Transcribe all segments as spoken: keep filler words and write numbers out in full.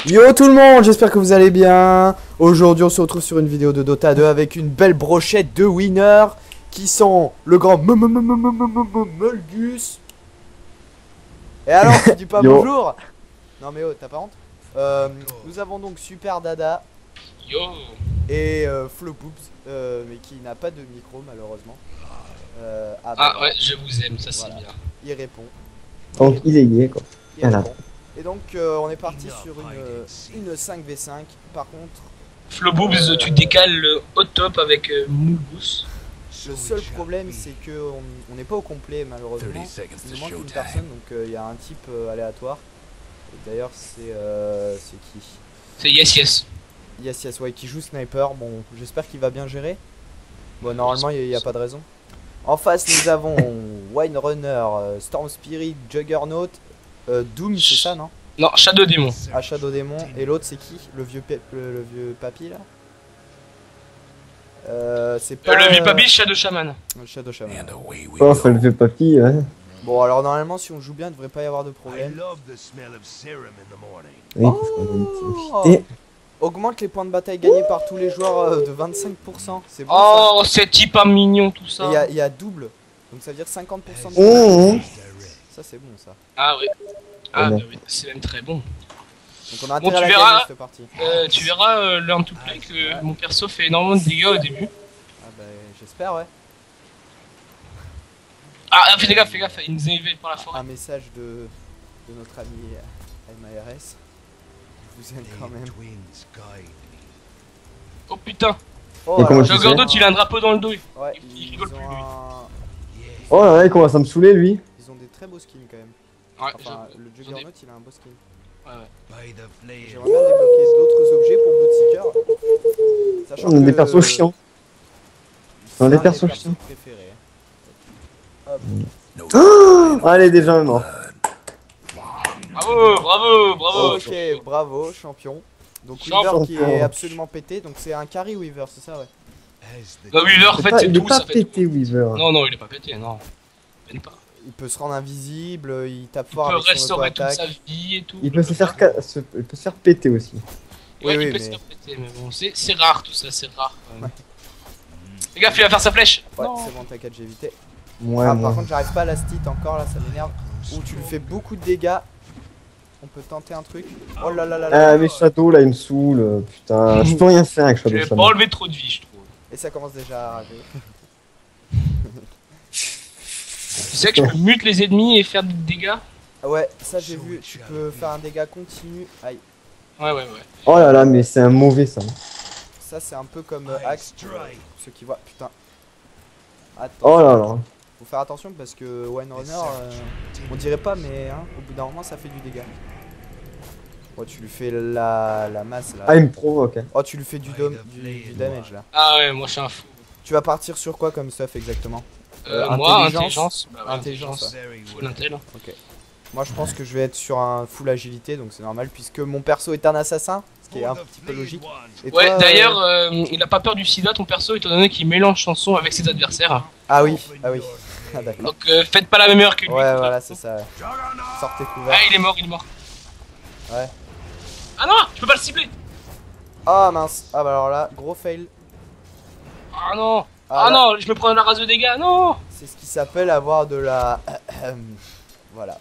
Yo tout le monde, j'espère que vous allez bien. Aujourd'hui on se retrouve sur une vidéo de Dota deux avec une belle brochette de winners qui sont le grand Mulgus. Et alors tu dis pas bonjour? Non mais oh, t'as pas honte? euh, Nous avons donc Super Dada. Yo. Et euh, Floboobs, euh, mais qui n'a pas de micro malheureusement. euh, Ah, bah, ah ouais, je vous aime, ça c'est voilà. bien. Il répond. Donc il est lié quoi. Il Voilà. répond. Et donc euh, on est parti sur une, une cinq v cinq. Par contre, Floboobs, Euh, tu décales le hot top avec euh, Mulgus. le seul problème c'est que on on n'est pas au complet malheureusement. Il nous manque une personne, donc il euh, y a un type euh, aléatoire. Et d'ailleurs c'est euh, c'est qui? C'est yes yes. Yes Yes ouais, qui joue sniper. Bon, j'espère qu'il va bien gérer. Bon, normalement il n'y a, a pas de raison. En face nous avons Wine Runner, euh, Storm Spirit, Juggernaut, euh, Doom, c'est ça non? Non, Shadow Demon. Ah, Shadow Demon. Et l'autre c'est qui? Le vieux pe- le, le vieux papy là? Euh, c'est pas... Euh, le vieux papy, Shadow Shaman. Le Shadow Shaman. Oh, faut le fait papy, ouais. Bon, alors normalement si on joue bien il ne devrait pas y avoir de problème. Oui, Oh, et augmente les points de bataille gagnés par tous les joueurs euh, de vingt-cinq pour cent. C'est bon Oh, c'est type un mignon tout ça. ça. Et il y a- il y, a double. Donc ça veut dire cinquante pour cent de Mmh. Ça c'est bon ça. Ah ouais. Ah Ouais. bah oui, c'est même très bon. Donc on a Bon, intérêt tu à la verras. gagner cette partie. Euh, tu verras euh, learn to play que mon perso fait énormément de dégâts au début. Ah bah j'espère ouais. Ah, ah, fais gaffe, fais gaffe, il nous a élevé par la forêt. Un message de, de notre ami M A R S. Je vous aime quand même. Oh putain. Oh, Et comment alors, je fais Juggernaut, il a un drapeau dans le dos. Ouais, il ils, rigole ont plus, lui. un- oh là là, il commence à me saouler lui. ils ont des très beaux skins quand même. Ouais, Enfin, je- le j'en ai- Juggernaut il a un beau skin. ouais, ouais. J'aimerais bien débloquer d'autres objets pour Bloodseeker. Sachant On a des que- persos chiants. c'est On a des un persos chiants. préférés. Hop. Oh, allez, déjà mort. Bravo, bravo, bravo. Ok, bravo, champion. Donc Champion. Weaver qui est absolument pété, donc c'est un carry Weaver, c'est ça ouais. Bah Weaver, en C'est fait, pas- c'est il est tout, pas ça fait pété, tout. Weaver. Non, non, il est pas pété, non. Même pas. Il peut se rendre invisible, il tape Il fort peut avec son restaurer toute auto-attaque. sa vie et tout. Il peut se faire, ca- se- il peut se faire péter aussi. Ouais, Oui, il oui, peut mais- se faire péter, mais bon, c'est c'est rare tout ça, c'est rare. quand même. Ouais. Les gars, il va faire sa flèche. Ouais, Non. c'est bon, t'inquiète, j'ai évité. Ouais, Ah, moi. par contre, j'arrive pas à la stit encore là, ça m'énerve. Ou tu lui fais beaucoup de dégâts. On peut tenter un truc. Oh là là là là. Ah, mais Shadow là, il me saule. euh, Putain, je peux rien faire avec Je Shadow vais pas Shaman. enlever trop de vie, je trouve. Et ça commence déjà à rager. Tu sais que je peux mute les ennemis et faire des dégâts. Ah ouais, ça j'ai vu, tu peux faire un dégât continu. Aïe. Ouais, ouais, ouais. Oh là là, mais c'est un mauvais ça. Ça c'est un peu comme euh, Axe pour euh, ceux qui voient. Putain. Attends. Oh là là. Faut faire attention parce que Wine Runner, euh, on dirait pas, mais hein, au bout d'un moment ça fait du dégât. Oh, tu lui fais la, la masse là. Ah, il me provoque. Hein. Oh, tu lui fais du, dom du, du damage là. Ah ouais, moi je suis un fou. Tu vas partir sur quoi comme stuff exactement? Euh, Euh, moi, intelligence. intelligence. Bah, ouais, Intelligence, intelligence. Full intel. Ok. Moi je pense que je vais être sur un full agilité, donc c'est normal puisque mon perso est un assassin, ce qui est un petit peu logique. Et Ouais, toi, d'ailleurs, euh, euh, il a pas peur du sida, ton perso, étant donné qu'il mélange chansons avec ses adversaires. Ah oui, ah oui. Ah d'accord. Donc euh, faites pas la même heure que lui. Ouais, quoi. voilà, c'est ça. Ouais. Sortez couvert. Ah, il est mort, il est mort. Ouais. Ah non, je peux pas le cibler. Ah mince. Ah bah alors là, gros fail. Ah non. Ah, Ah, là, non, je me prends la race de dégâts, non. c'est ce qui s'appelle avoir de la... Voilà.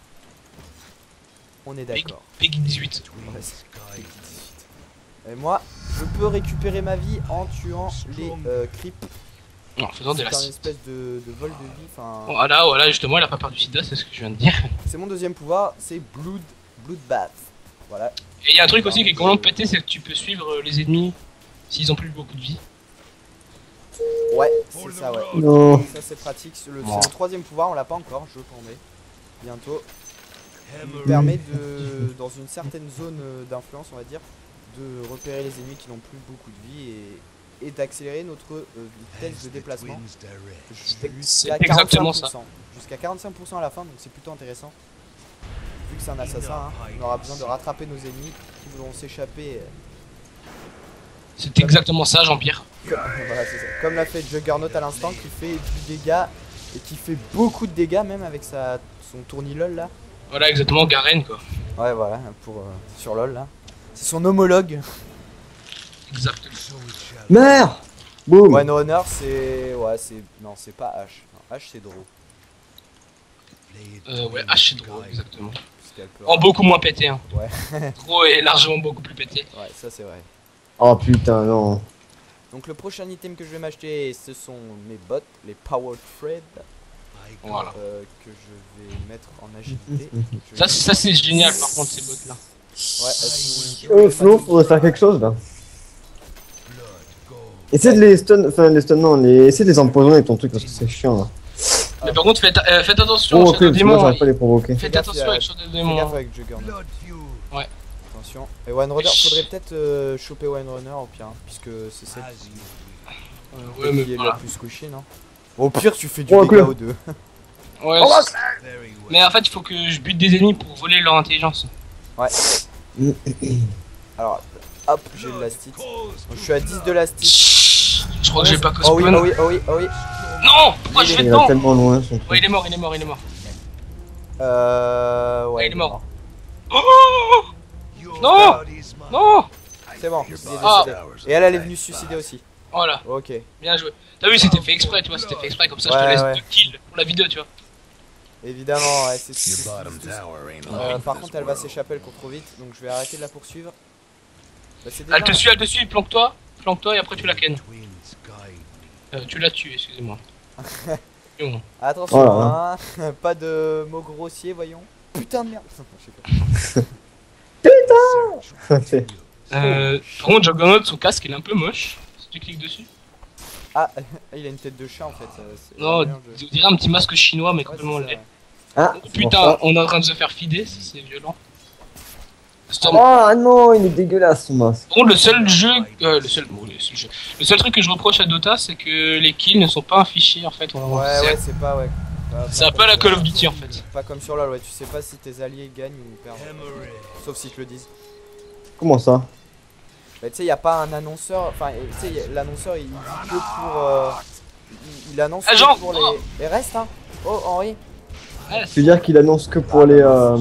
On est d'accord. Peggy dix-huit. Ouais, c'est- Et moi, je peux récupérer ma vie en tuant les euh, creeps. Non, faisant de C'est la un espèce de, de vol de vie. Enfin, Voilà, voilà, justement, il a pas peur du sida, c'est ce que je viens de dire. c'est mon deuxième pouvoir, c'est Blood, Bloodbath. Voilà. Et il y a un truc aussi qui est complètement pété, c'est que tu peux suivre euh, les ennemis s'ils ont plus beaucoup de vie. Ouais, c'est ça, ouais. Non. Ça c'est pratique. C'est le, Bon. c'est le troisième pouvoir, on l'a pas encore, je prendrai bientôt. Il nous permet de, dans une certaine zone euh, d'influence, on va dire, de repérer les ennemis qui n'ont plus beaucoup de vie et, et d'accélérer notre euh, vitesse de déplacement C'est jusqu'à exactement quarante-cinq pour ça. cent. Jusqu'à quarante-cinq pour cent à la fin, donc c'est plutôt intéressant. Vu que c'est un assassin, hein, on aura besoin de rattraper nos ennemis qui voudront s'échapper. euh, C'est exactement ça, Jean-Pierre. Comme, voilà, c'est ça. Comme l'a fait Juggernaut à l'instant, qui fait du dégât et qui fait beaucoup de dégâts même avec sa, son tournilol là. Voilà, exactement, Garen quoi. Ouais, voilà, pour, euh, sur LoL là. C'est son homologue. Exactement. Merde. Boum. One Runner, c'est. Ouais, c'est. Non, c'est pas H. Non, H, c'est Draw. Euh, ouais, H c'est drôle, exactement. Parce qu'elle peut- En beaucoup moins pété, hein. Ouais. Draw est largement beaucoup plus pété. Ouais, ça c'est vrai. Oh putain, non. Donc le prochain item que je vais m'acheter, ce sont mes bottes, les Power Thread, Voilà. euh, que je vais mettre en agilité. Je Ça, vais- c'est- ça c'est génial par contre, ces bottes là. Ouais, elles sont- Oh Flo, faudrait faire quelque chose là. Essaie de les stun, enfin les stun non, les... essaie de les empoisonner avec ton truc parce que c'est chiant là. Mais par contre, faites, euh, faites attention Oh au ok, Shadow parce que moi Démon. j'arrive pas à les provoquer. Faites gaffe, attention il y a- avec Shadow Fais Démon. gaffe hein. avec Juggernaut. Ouais. Attention. Et One Runner, faudrait peut-être euh, choper One Runner au pire, hein, puisque c'est celle qui, Euh, ouais, mais qui est voilà. la plus squishy, non? Au pire, tu fais du Oh, dégât cool. aux deux. Ouais, Oh, c'est- mais en fait, il faut que je bute des ennemis pour voler leur intelligence. Alors, hop, j'ai de l'astite. Donc, je suis à dix de l'astite. Chut, je crois que j'ai pas Oh oui, cosplay. oh oui, oh oui, oh oui. Non, pourquoi je vais Il va dedans? tellement loin son truc. Ouais, il est mort, il est mort, il est mort. Euh. Ouais, Ah, il est mort. Oh non, non. C'est bon, il est décédé. Ah. Et elle, elle est venue se suicider aussi. Voilà, Ok. bien joué. T'as vu, c'était fait exprès, tu vois, c'était fait exprès, comme ça je Ouais, te laisse ouais. deux kills pour la vidéo, tu vois. Évidemment, ouais, c'est c'est- Your bottom c'est- tower ain't Euh, like Par this contre, elle va world. s'échapper, elle court trop vite, donc je vais arrêter de la poursuivre. Bah, c'est déjà- Elle te suit, elle te suit, planque-toi, planque-toi et après tu la ken. Euh, tu la tues, excusez-moi. Bon. Attention, Oh là hein, pas de mots grossiers, voyons. Putain de merde. Je sais pas. C'est- Euh, par contre, Juggernaut, son casque il est un peu moche. Si tu cliques dessus. Ah, il a une tête de chat en fait. ça, c'est- Non, merde, je- on dirait un petit masque chinois, mais Ouais, complètement c'est ça, laid. ouais. Ah, Oh, c'est pour putain, ça. on est en train de se faire fider, ça, c'est violent. Storm. Oh non, il est dégueulasse son masque. Par contre, le seul jeu, euh, le seul, bon, le seul jeu, le seul truc que je reproche à Dota, c'est que les kills ne sont pas affichés en fait. On- Ouais, c'est ouais, c'est pas, ouais. Pas- c'est pas un peu comme à la sur- Call of Duty en fait. Pas comme sur LoL, ouais, tu sais pas si tes alliés gagnent ou perdent. Sauf s'ils te le disent. Comment ça? Bah, tu sais, y a pas un annonceur, enfin, tu sais, y a- l'annonceur il dit que pour. euh, il, il annonce Ah, que genre, pour oh. les. Et reste, hein. Oh, Henri. Ouais, Tu veux dire qu'il annonce que pour les. Euh...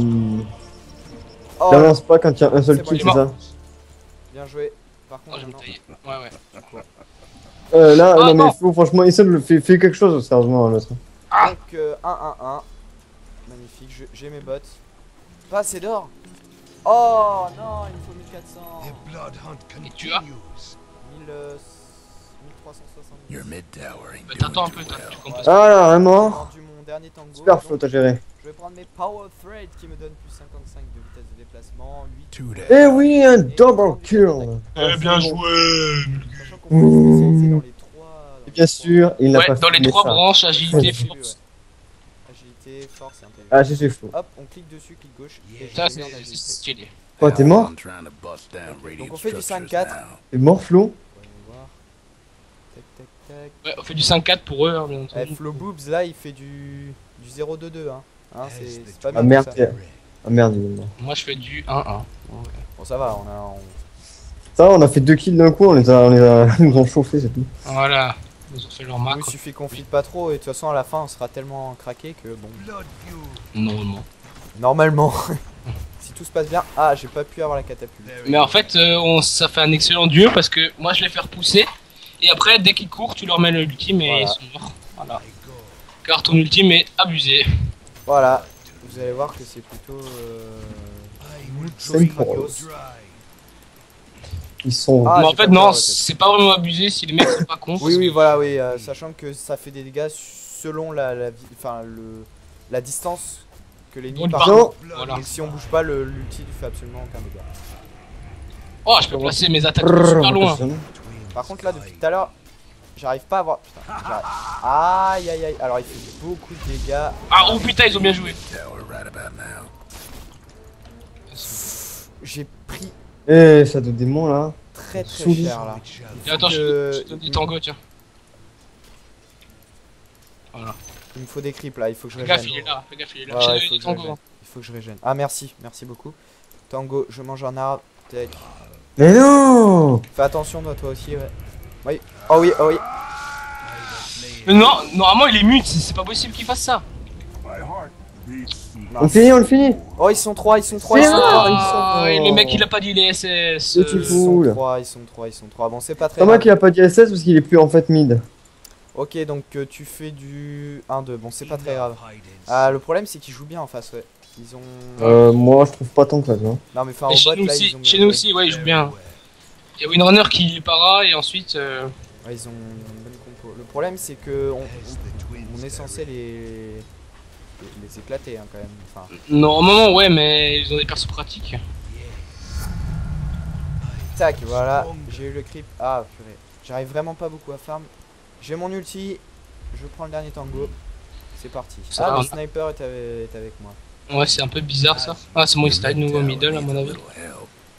Oh, Il annonce pas quand il y a un seul C'est bon, kill, il est c'est mort. ça? bien joué. Par oh, contre, je vais me non. tailler. Ouais, ouais. Euh, là, Ah, non, mais non. faut, franchement, essaie de le faire, fais quelque chose, sérieusement, l'autre. Donc, euh, un un un. Magnifique, je- j'ai mes bottes. Pas assez d'or. Oh non, il me faut mille quatre cents. Et tu as mille, euh, mille trois cent soixante-dix. Your mid tower ain't Bah, doing t'attends un too peu, t'as- well. tu comptes Ouais. pas. Ah là, J'ai vraiment? vendu mon dernier tango. Super, donc Flo, t'as géré. je vais prendre mes Power Thread qui me donnent plus cinquante-cinq de vitesse de déplacement, huit. Two Eh days. oui, un double kill! Eh bien joué. Sachant qu'on peut se spécialiser dans les trois. Et bien sûr, il n'a Ouais, pas dans les filmé trois ça. branches, agilité, Ouais. force. Agilité, force et intelligence. Ah, j'ai fait Flo. Hop, on clique dessus, clic gauche. Et Ça, je c'est regarde c'est l'agilité. stylé. Quoi, t'es mort? I'm trying to bust down radiant Donc on fait du structures cinq quatre. now. T'es mort, Flo? Voyons voir. Tac, tac, tac. Ouais, on fait du cinq quatre pour eux, hein, bien Eh, entendu. Flo Boobs, là, il fait du, du zéro deux deux. Hein. Hein, c'est c'est pas bien. Ah tout merde, ça. t'es- ah merde, il est mort. Moi, je fais du un un. Bon, ça va, on a. on- Ça, on a fait deux kills d'un coup, on les a, on les a, ils nous ont chauffé, c'est tout. Voilà. Ils ont fait leur marque. Il suffit qu'on flippe pas trop et de toute façon, à la fin, on sera tellement craqué que bon. Normalement. Normalement. Si tout se passe bien. Ah, j'ai pas pu avoir la catapulte. Mais en fait, euh, on, ça fait un excellent duo parce que moi, je les fais repousser. Et après, dès qu'ils courent, tu leur mets l'ultime et Voilà. ils sont morts. Voilà. Car ton ultime est abusé. Voilà. Vous allez voir que c'est plutôt. Euh... C'est Kratos. Ils sont. Ah, Mais en j'ai fait, pas non, peur, ok. c'est pas vraiment abusé si les mecs sont pas cons. Oui, oui, voilà, oui. euh, sachant que ça fait des dégâts selon la, la, vi- enfin, le, la distance que l'ennemi Donc, parcourt. Voilà. Donc si on bouge pas, le- l'ulti ne fait absolument aucun dégât. Oh, je peux placer mes attaques Brrr, super loin. impressionnant. Par contre, là, depuis tout à l'heure, j'arrive pas à voir. Putain, j'arrive- aïe, aïe, aïe. Alors, il fait beaucoup de dégâts. Ah, oh putain, ils ont bien joué. Tower right about now. J'ai pris Eh, Shadow Démon là. très très Souris. cher là. Et attends, je que- te- je te donne des tangos, tiens. Voilà. Il me faut des creeps là, il faut que je Fais gaffe, régène. il est là. Fais gaffe, il est là. Ouais, Je ouais, t'ai il faut donné des que je tangos. régène. hein. Il faut que je régène. Ah, merci, merci beaucoup. Tango, je mange un arbre. Tac. Mais non! Fais attention, toi, toi aussi, ouais. Oui. Oh oui, oh oui. Mais non, normalement, il est mute. C'est c'est pas possible qu'il fasse ça. On le finit, on le finit. Oh, ils sont trois, ils sont trois, ils C'est sont vrai. trois. Ils Ah, sont... et le mec il a pas dit les S S. Le petit Ils fou. sont Cool. trois, ils sont trois, ils sont trois. Bon, c'est pas très C'est moi grave. qui a pas dit S S parce qu'il est plus en fait mid. Ok, donc euh, tu fais du un deux. Bon, c'est pas très grave. Ah, le problème, c'est qu'ils jouent bien en face, ouais. Ils ont. Euh, moi je trouve pas tant que ça, tu vois. Non, mais enfin, Et au chez bot, nous là, aussi, ils ont. chez nous aussi, ouais, ils jouent bien. Il y a Windrunner qui para et ensuite. euh, Ouais, ils ont une bonne compo. Le problème, c'est que on, on- on est censé les. les, les éclater, hein, quand même. Enfin, Normalement, ouais, mais ils ont des persos pratiques. tac, voilà. J'ai eu le creep. Ah, purée. J'arrive vraiment pas beaucoup à farm. J'ai mon ulti. Je prends le dernier tango. C'est parti. Ça Ah, va. le sniper est avec, est avec moi. Ouais, c'est un peu bizarre ça. Ah, c'est mon style nouveau middle à mon avis. It'll help.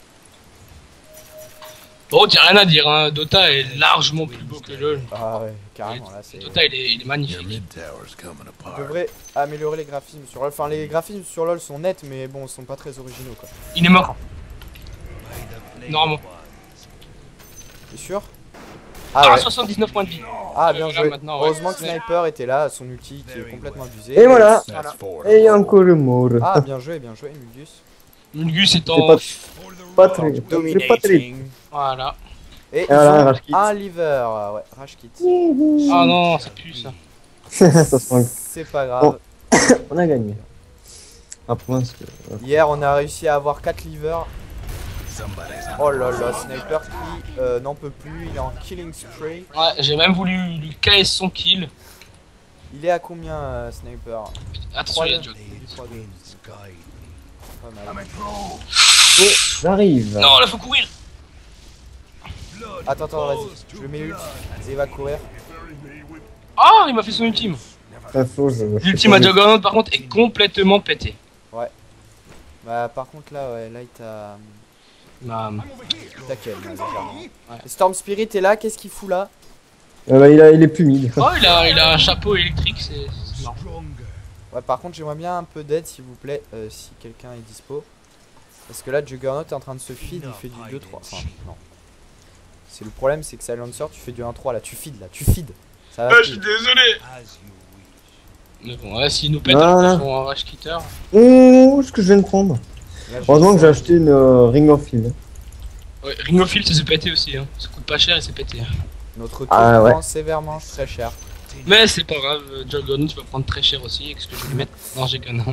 Bon, t'as rien à dire, hein. Dota est largement plus beau que LoL. Ah, ouais, carrément, là, c'est. Dota il est, il est Your magnifique. mid tower's coming On apart. devrait améliorer les graphismes sur LoL. Enfin, les graphismes sur LoL sont nets, mais bon, ils sont pas très originaux, quoi. Il est mort. Normalement. T'es sûr? Ah, Ah, ouais. soixante-dix-neuf points de vie. Ah, bien Euh, là, joué. maintenant, ouais. Heureusement que Sniper était là, son ulti qui est complètement abusé. Et voilà. That's four. Et encore le mort. Ah, bien joué, bien joué, Mulgus. Mulgus est C'est en. pas, pas très. C'est pas très. Dominating. Voilà. Et ils voilà, ont Rage Kit. un liver. Ah ouais, Rage Kit. Ah non, ça pue ça. Ça se manque. C'est pas grave. On a gagné. Un point parce que. Hier, on a réussi à avoir quatre livers. Somebody's Oh là là, Sniper qui euh, n'en peut plus. Il est en killing spree. Ouais, j'ai même voulu lui K S son kill. Il est à combien, euh, Sniper? Attention, il y a Jog. trois deux. Pas mal. J'arrive. Non, là faut courir. Attends, attends, vas-y. Je le mets ult. Et il va courir. Ah, il m'a fait son ultime. Très faux, je. L'ultime à Juggernaut par contre est complètement pété. Bah, par contre, là, ouais, là, il t'a. Bah, Il t'a ken, là, légèrement. Ouais. Storm Spirit est là, qu'est-ce qu'il fout là? Euh, bah, il, a, il est plus mid. oh, il a, il a un chapeau électrique, c'est c'est marrant. Ouais, par contre, j'aimerais bien un peu d'aide, s'il vous plaît, euh, si quelqu'un est dispo. Parce que là, Juggernaut est en train de se feed, il fait du deux trois. Enfin, non. C'est le problème, c'est que Silencer, tu fais du un trois là, tu feed là, tu feed. Ça va Ah, je plus. suis désolé. Mais bon, ouais, s'il nous pète Voilà. un son rage quitter. Oh, ce que je viens de prendre. Là, je Heureusement que j'ai sens- acheté une euh, Ring of Field. Ouais, Ring of Field, ça s'est pété aussi, hein. Ça coûte pas cher et c'est pété. Notre tour Ah, ouais. prend sévèrement très cher. Mais c'est pas grave, euh, Juggernaut va prendre très cher aussi. Qu'est-ce que je vais lui mettre? Non, j'ai qu'un.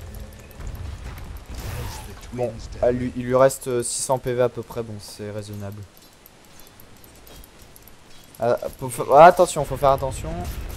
Bon, à lui, il lui reste euh, six cents P V à peu près, bon, c'est raisonnable. Ah, faut fa- ah, attention, faut faire attention.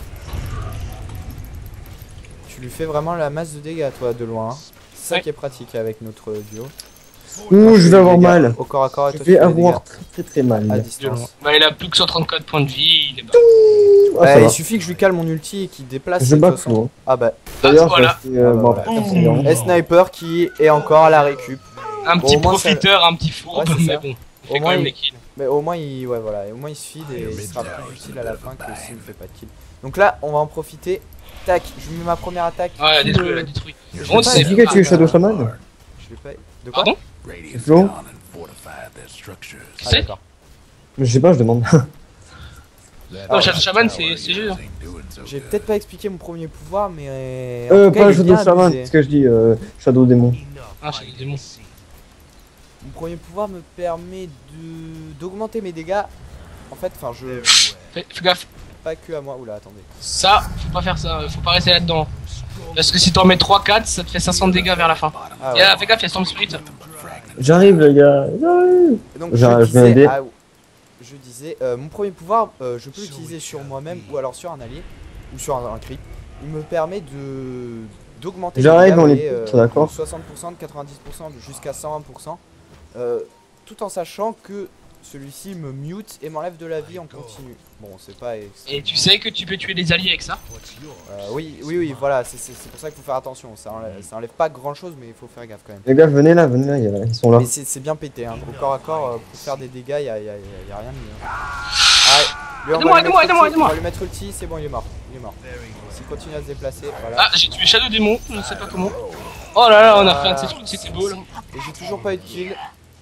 Tu lui fais vraiment la masse de dégâts, toi, de loin. hein. C'est ça Ouais. qui est pratique avec notre duo. Ouh, Moi, je fais vais des avoir dégâts mal. Au corps à corps, et Je toi, tu vais fais des dégâts avoir très très très à mal. distance. Bah, il a plus que cent trente-quatre points de vie, il est bas. Ah, ça Ouais, va. il suffit que je lui cale mon ulti et qu'il déplace. Je de bats toute façon. tout. Ah bah, D'ailleurs, voilà. j'ai acheté, euh, Ah, bah, bon, voilà. après, c'est bien. et Sniper qui est encore à la récup. Un Bon, petit au moins, ça- profiteur, un petit fourbe, Ouais, c'est mais ça. bon, il Au fait quand moins, même il- les kills. Mais au moins il, ouais, voilà, et au moins il se feed et il sera plus utile à la fin que s'il ne fait pas de kill. Donc là, on va en profiter. Tac, je mets ma première attaque. Ouais, elle a Tout détruit, le- elle a détruit. Je Bon, l'ai pas c'est- Tu dis que tu es Shadow Shaman? Je l'ai pas. De quoi? Pardon? Radiant's Flo? gone and fortified their structures. Ah, C'est- d'accord. Je sais pas, je demande. Non, Shadow Shaman, c'est c'est jeu. hein. Ain't doing so J'ai good. peut-être pas expliqué mon premier pouvoir, mais. en Euh, tout cas, pas il est Shadow bien Shaman, abusé. c'est ce que je dis, euh, Shadow Démon. Ah, Shadow Démon. Mon premier pouvoir me permet de d'augmenter mes dégâts. En fait, enfin, je. Fais, fais gaffe. Pas que à moi. Oula, attendez. Ça, faut pas faire ça, faut pas rester là-dedans. Parce que si t'en mets trois quatre, ça te fait cinq cents de dégâts vers la fin. Ah, Et ouais. là, fais gaffe, il y a Storm Spirit. J'arrive, les gars. J'arrive. Et donc, Je- je, je viens disais, aider. ah, je disais, euh, mon premier pouvoir, euh, je peux l'utiliser sur moi-même ou alors sur un allié ou sur un, un creep. Il me permet de d'augmenter les J'arrive, dégâts, on mais, est euh, tous d'accord. de soixante pour cent, de quatre-vingt-dix pour cent, de jusqu'à cent vingt pour cent, euh, tout en sachant que celui-ci me mute et m'enlève de la vie en continu. Bon, c'est pas. ex- Et tu sais que tu peux tuer des alliés avec ça? euh, oui, oui, oui, voilà, c'est c'est- c'est pour ça qu'il faut faire attention. Ça enlève, ça enlève pas grand-chose, mais il faut faire gaffe quand même. Les gars, venez là, venez là, il y a- ils sont là. Mais c'est c'est bien pété, hein. Au corps à corps, euh, pour faire des dégâts, il y a, y a- y a rien de mieux. hein. Ah, lui, on va Aidez-moi, lui aidez-moi, mettre aidez-moi, ulti, aidez-moi. On va lui mettre ulti, c'est bon, il est mort. Il est mort. S'il continue à se déplacer, voilà. Ah, j'ai tué Shadow Démon, je ne sais pas comment. Oh là là, on a fait un de ces trucs, c'était beau là. Et j'ai toujours pas eu de kill.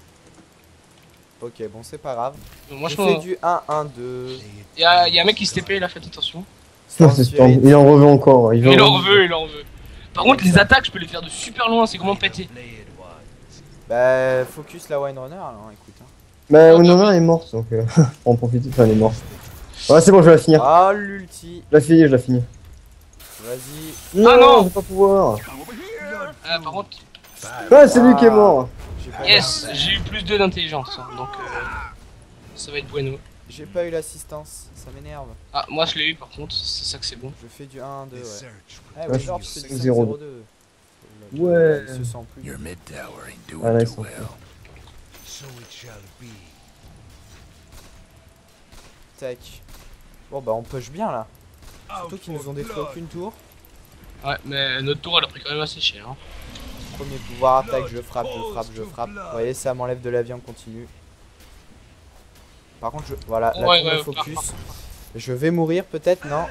Ok, bon, c'est pas grave. Moi je J'ai fait pense. du un un deux. Il y a, y a un mec qui se T P là, faites attention. Non, c'est Storm. Il en reveut encore. Il, veut Il en revenir. veut, il en veut. Par contre, les attaques, je peux les faire de super loin, c'est comment péter. Bah, focus la Wine Runner alors, écoute. Hein. Bah, Winona est morte, donc euh, on en profite. Enfin, elle est morte. Ouais, c'est bon, je vais la finir. Ah, l'ulti. Je la finis, je la finis. Vas-y. Non, Ah non je vais pas pouvoir. Ah, par contre, Ouais, c'est lui qui est Ah. mort. J'ai pas, yes, j'ai eu plus deux d'intelligence, hein, donc euh, ça va être bueno. j'ai pas eu l'assistance, ça m'énerve. Ah, moi je l'ai eu par contre, c'est ça que c'est bon. Je fais du un deux, ouais. Ah, Ouais, ouais, genre, tu fais du cinq cinq zéro zéro deux. Ouais. Il se sent plus. Your mid tower ain't doing Ah, là, ils too sont well. Tac. Bon, bah, on push bien là. Surtout qu'ils nous ont détruit aucune tour. Ouais, mais notre tour elle a pris quand même assez cher. Hein. Premier pouvoir, attaque, je frappe, je frappe, je frappe. Vous voyez, ça m'enlève de la vie en continu. Par contre, je. Voilà, la Ouais, tour ouais, me focus. Je vais mourir peut-être, non?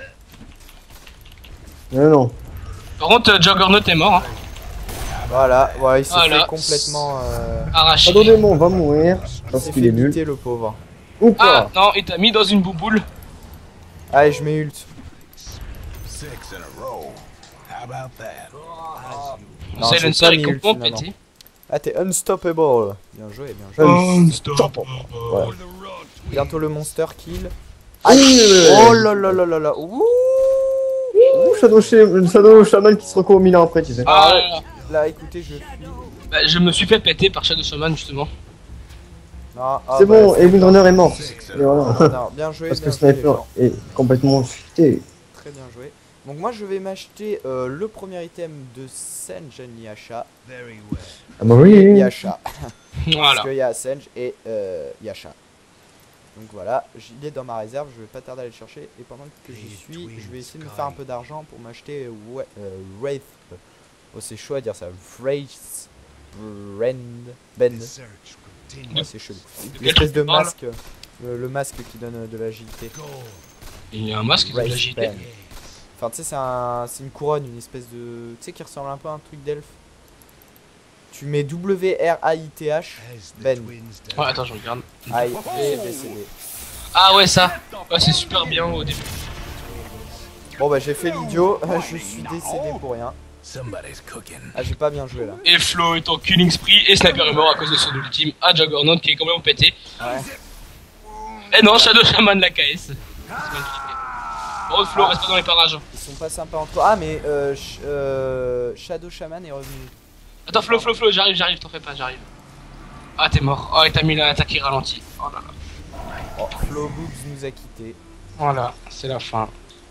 Non, non. Par contre, euh, Juggernaut est mort, hein. Voilà, ouais, il s'est Voilà. fait complètement. Euh... Arraché. Shadow Démon va mourir Il parce s'est qu'il fait est nul. buter le pauvre. Ou Ah pas. non, il t'a mis dans une bouboule. Allez, je mets ult. Six in a row. How about that? Non, C'est j'ai Lancer pas est mis ult, complètement finalement. pété. Ah, t'es unstoppable. Bien joué, bien joué. Unstoppable. Ouais. Bientôt le monster kill. Aïe, Aïe. Oh là là là là là. Ouh. Ouh, Shadow, Sh- Shadow Shaman qui se recourt au milieu après, tu sais. Ah, Là, écoutez, je fuis. bah, je me suis fait péter par Shadow Shaman justement. Non, ah, C'est bah, bon, et Windrunner est mort. Six Et in a row. voilà. Non, bien joué. Parce que bien joué, les Sniper gens. est complètement futé. Très bien joué. Donc moi je vais m'acheter euh, le premier item de Senj Yasha. Ah bah Et oui. Yasha. Voilà. Parce qu'il y a Senj et euh, Yasha. Donc voilà, il est dans ma réserve, je vais pas tarder à aller le chercher. Et pendant que j'y suis, je vais essayer de me faire un peu d'argent pour m'acheter euh, ouais, euh, Wraith. Oh c'est chaud à dire ça. Wraith Brand Ben. Ouais, c'est chelou. L'espèce de parles masque. Le, le masque qui donne euh, de l'agilité. Il y a un masque qui est de Wraith l'agilité. Ben. Enfin, tu sais, c'est un, c'est une couronne, une espèce de. Tu sais, qui ressemble un peu à un truc d'elfe. Tu mets W R A I T H, Ben. Ouais, attends, je regarde. Aïe, C D C D. Ah ouais, ça. Ouais, c'est super bien au début. Bon, bah, j'ai fait l'idiot, je suis décédé pour rien. Somebody's cooking. Ah, j'ai pas bien joué là. Et Flo est en killing spree et Sniper est mort à cause de son ultime à Juggernaut qui est quand même pété. Ouais. Et non, Shadow Shaman la K S. C'est magnifique. Bon, Flo, reste pas dans les parages. Ils sont pas sympas entre eux. Ah, mais euh, sh- euh, Shadow Shaman est revenu. Attends, Flo, Flo, Flo, j'arrive, j'arrive, t'en fais pas, j'arrive. Ah, t'es mort. Oh, et t'as mis l'attaque qui ralentit. Oh là là. Oh, Flo Boobs nous a quittés. Voilà, c'est la fin.